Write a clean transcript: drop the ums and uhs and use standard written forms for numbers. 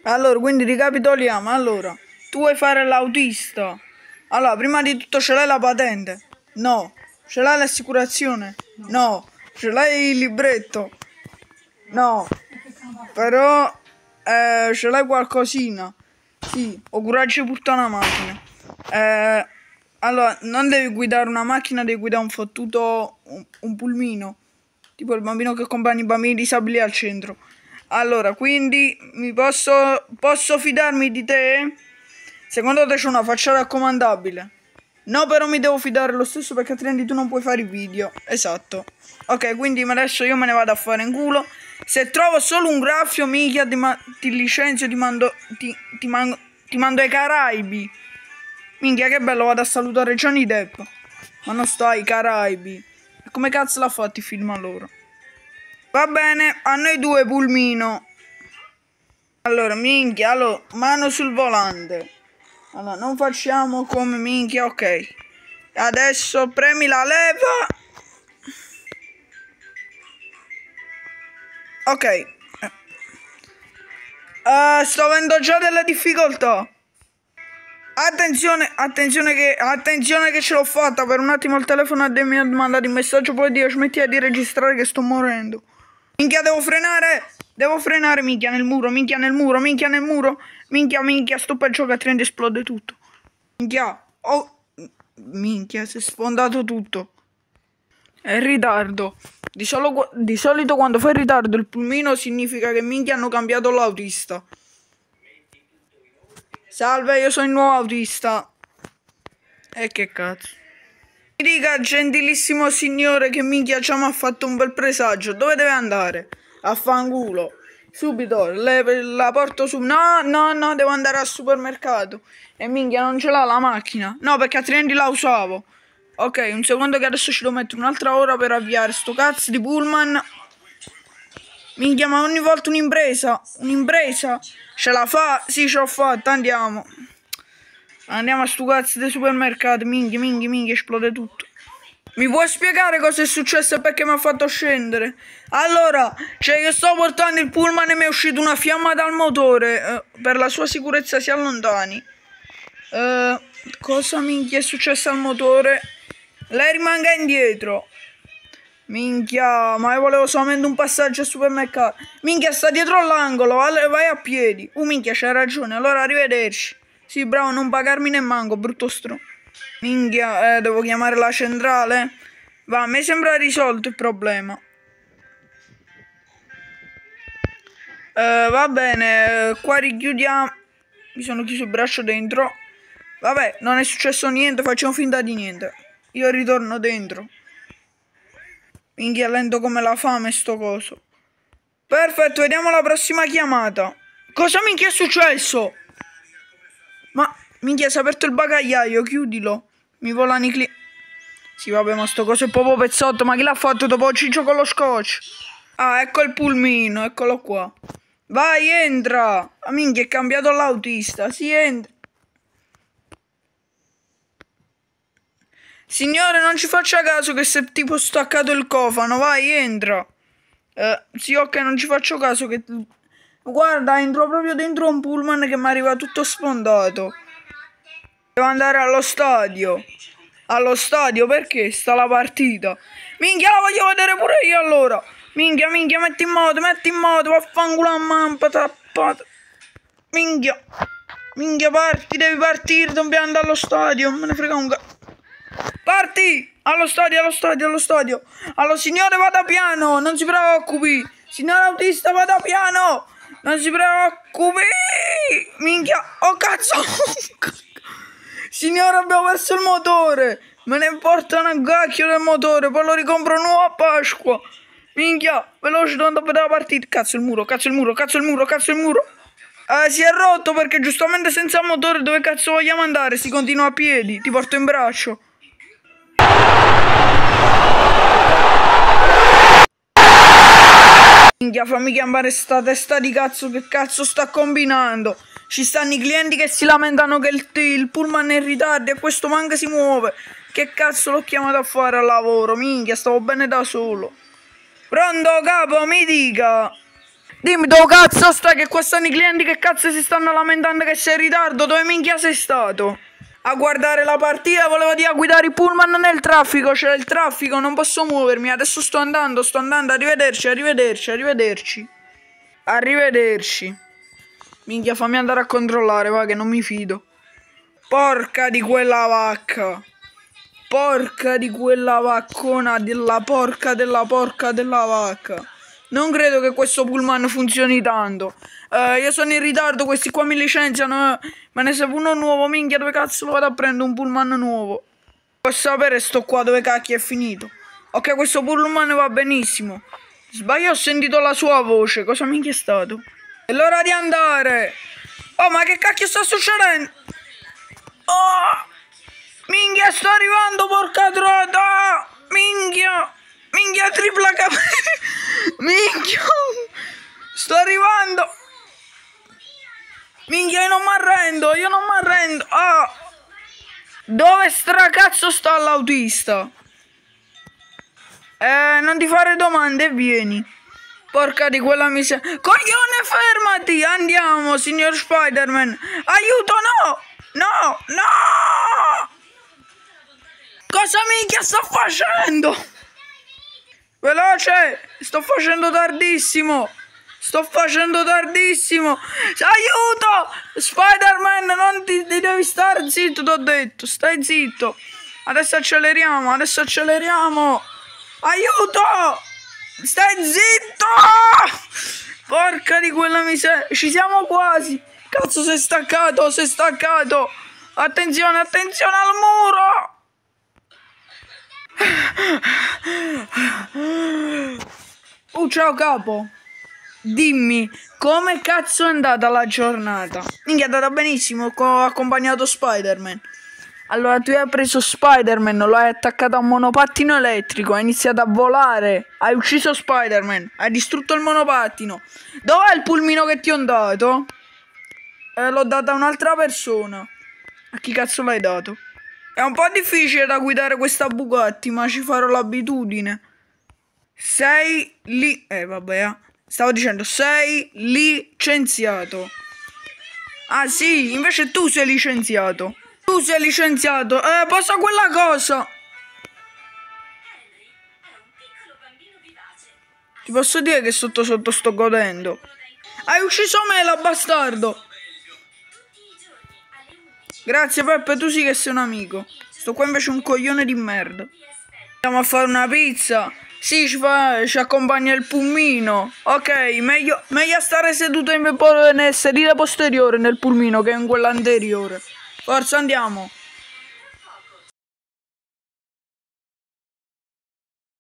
Allora, quindi ricapitoliamo. Allora, tu vuoi fare l'autista. Allora, prima di tutto ce l'hai la patente? No. Ce l'hai l'assicurazione? No. Ce l'hai il libretto? No. Però ce l'hai qualcosina? Sì. Ho coraggio di portare una macchina. Allora, non devi guidare una macchina, devi guidare un fottuto, un pulmino. Tipo il bambino che accompagna i bambini disabili al centro. Allora, quindi posso fidarmi di te? Secondo te c'è una faccia raccomandabile? No, però mi devo fidare lo stesso perché altrimenti tu non puoi fare i video. Esatto. Ok, quindi adesso io me ne vado a fare in culo. Se trovo solo un graffio, mica ti licenzio, ti mando ai Caraibi. Minchia, che bello, vado a salutare Johnny Depp. Ma non sto ai Caraibi. E come cazzo l'ha fatto il film allora? Va bene, a noi due pulmino. Allora, minchia, allora, mano sul volante. Allora, non facciamo come minchia, ok. Adesso premi la leva. Ok. Sto avendo già delle difficoltà. Attenzione che ce l'ho fatta. Per un attimo il telefono mi ha mandato il messaggio, poi Dio, smetti di registrare che sto morendo. Minchia, devo frenare, minchia nel muro. Minchia, sto per giocare, trend esplode tutto. Minchia, minchia, si è sfondato tutto. È in ritardo. Di solito quando fai ritardo il pulmino significa che minchia hanno cambiato l'autista. Salve, io sono il nuovo autista. E che cazzo. Mi dica, gentilissimo signore, che minchia già mi ha fatto un bel presagio. Dove deve andare? A fanculo. Subito, la porto su. No, devo andare al supermercato. E minchia, non ce l'ha la macchina. No, perché altrimenti la usavo. Ok, un secondo che adesso ci devo mettere un'altra ora per avviare sto cazzo di pullman. Minchia, ma ogni volta un'impresa. Ce la fa? Sì, ce l'ho fatta, andiamo. Andiamo a sto cazzo di supermercato. Minchia, esplode tutto. Mi puoi spiegare cosa è successo e perché mi ha fatto scendere? Allora, cioè io sto portando il pullman e mi è uscita una fiamma dal motore. Per la sua sicurezza si allontani. Cosa minchia è successo al motore? Lei rimanga indietro. Minchia, ma io volevo solamente un passaggio al supermercato. Minchia, sta dietro all'angolo, vai a piedi. Minchia, c'hai ragione, allora arrivederci. Sì, bravo, non pagarmi ne manco, brutto stro. Minchia, devo chiamare la centrale? Va, a me sembra risolto il problema. Va bene, qua richiudiamo. Mi sono chiuso il braccio dentro. Vabbè, non è successo niente, facciamo finta di niente. Io ritorno dentro. Minchia, lento come la fame sto coso. Perfetto, vediamo la prossima chiamata. Cosa minchia è successo? Ma minchia, si è aperto il bagagliaio, chiudilo. Mi volano i clienti. Sì, vabbè, ma sto coso è proprio pezzotto. Ma chi l'ha fatto dopo ciccio con lo scotch? Ah, ecco il pulmino, eccolo qua. Vai, entra. Ah, minchia, è cambiato l'autista. Sì, entra. Signore, non ci faccia caso che si è tipo staccato il cofano. Vai, entra. Sì, ok, non ci faccio caso che... Guarda, entro proprio dentro un pullman che mi arriva tutto sfondato. Devo andare allo stadio. Allo stadio perché? Sta la partita. Minchia, la voglio vedere pure io allora. Minchia, metti in moto, vaffanculo a mamma, tappata. Minchia, devi partire, dobbiamo andare allo stadio. Me ne frega un cazzo. Parti! Allo stadio. Allora, signore, vada piano, non si preoccupi. Signore autista, vada piano. Non si preoccupi. Minchia, oh cazzo. Signore, abbiamo perso il motore. Me ne portano a cacchio del motore, poi lo ricompro nuovo a Pasqua. Minchia, veloce, non doveva partire. Cazzo il muro. Si è rotto perché giustamente senza motore dove cazzo vogliamo andare? Si continua a piedi, ti porto in braccio. Minchia, fammi chiamare sta testa di cazzo, che cazzo sta combinando? Ci stanno i clienti che si lamentano che il pullman è in ritardo e questo manca si muove. Che cazzo l'ho chiamato a fare al lavoro? Minchia, stavo bene da solo. Pronto, capo, mi dica. Dimmi dove cazzo stai, che qua stanno i clienti che cazzo si stanno lamentando che sei in ritardo. Dove minchia sei stato? A guardare la partita, volevo dire a guidare i pullman nel traffico. C'è il traffico, non posso muovermi. Adesso sto andando. Arrivederci, arrivederci, arrivederci. Arrivederci. Minchia, fammi andare a controllare, va, che non mi fido. Porca di quella vacca. Porca di quella vaccona, della porca della vacca. Non credo che questo pullman funzioni tanto. Io sono in ritardo, questi qua mi licenziano. Me ne serve uno nuovo, minchia, dove cazzo lo vado a prendere un pullman nuovo? Posso sapere sto qua dove cacchio è finito? Ok, questo pullman va benissimo. Sbaglio, ho sentito la sua voce. Cosa minchia è stato? È l'ora di andare. Oh, ma che cacchio sta succedendo? Oh, minchia, sto arrivando, porca trota. Minchia. Minchia, tripla minchia. Sto arrivando. Minchia, io non mi arrendo. Ah. Dove stracazzo sta l'autista? Non ti fare domande, vieni. Porca di quella miseria. Coglione, fermati. Andiamo, signor Spider-Man. Aiuto, no. No, no. Cosa minchia sto facendo? Veloce. Sto facendo tardissimo. Aiuto. Spider-Man, non ti devi stare zitto, t'ho detto. Stai zitto. Adesso acceleriamo. Aiuto. Stai zitto. Porca di quella miseria. Ci siamo quasi. Cazzo, sei staccato. Attenzione al muro. Ciao capo. Dimmi, come cazzo è andata la giornata? Minchia, è andata benissimo, ho accompagnato Spider-Man. Allora, tu hai preso Spider-Man, lo hai attaccato a un monopattino elettrico, hai iniziato a volare, hai ucciso Spider-Man, hai distrutto il monopattino. Dov'è il pulmino che ti ho dato? L'ho dato a un'altra persona. A chi cazzo l'hai dato? È un po' difficile da guidare questa Bugatti, ma ci farò l'abitudine. Sei lì... vabbè, stavo dicendo, sei licenziato. Ah sì, invece tu sei licenziato. Posa quella cosa. Ti posso dire che sotto sto godendo. Hai ucciso me, la bastardo. Grazie Peppe, tu sì che sei un amico. Sto qua invece un coglione di merda. Andiamo a fare una pizza. Sì, ci accompagna il pulmino. Ok, meglio stare seduto nel sedile posteriore nel pulmino che in quello anteriore. Forza, andiamo.